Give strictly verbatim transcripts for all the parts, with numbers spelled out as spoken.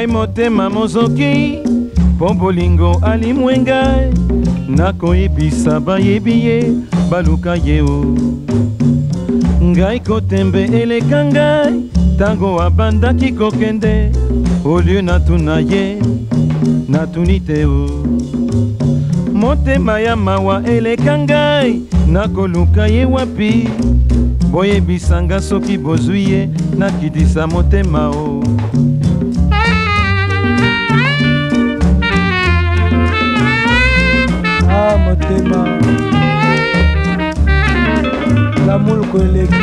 Ngai motema mozoki po bolingo alimwengai nakoyebisa bayebi ye baluka ye o. Ngai kotembe eleka ngai tango abandaki kokende olio natuna ye natuni te o. Motema ya mawa eleka ngai nakoluka ye wapi boyebisanga soki bozwi ye nakitisa motema o. Ah motema l'amour koleki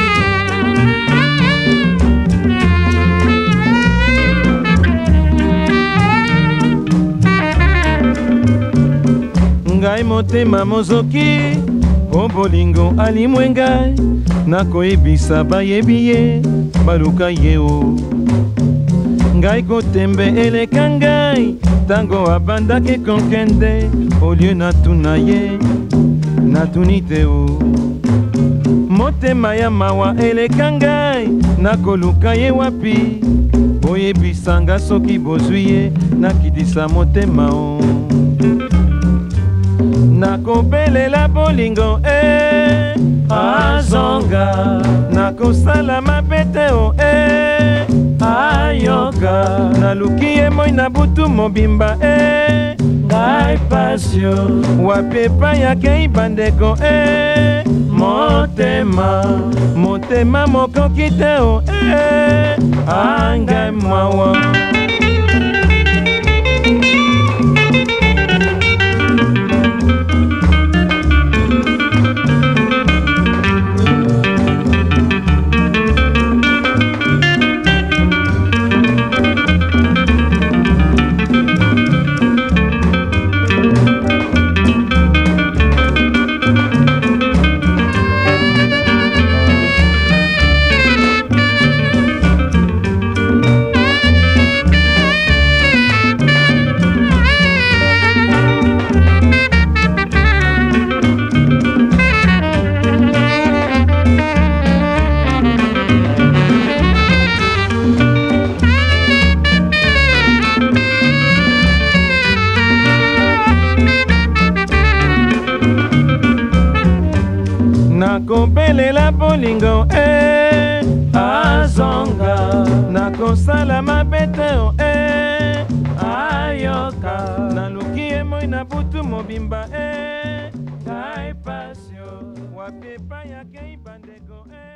Ngai motema mozoki po bolingo alimwengai nakoyebisa bayebi ye baluka ye o. Ngai kotembe eleka ngai tango abandaki kokende olio natuna ye natuni te o. Motema ya mawa eleka ngai nakoluka ye wapi boyebisanga soki bozwi ye nakitisa motema o. Nakobelela bolingo eh azonga nakosala mabe te o eh ayoka naluki ye moi na butu mobimba eh ngai pasio wapi epai yakei bandeko eh motema motema mokoki te o eh angai mawa. Nakobelela bolingo eh azonga nakosala mabe te o eh ayoka naluki ye moi na butu mobimba eh ngai pasio wapi epai yakei bandeko eh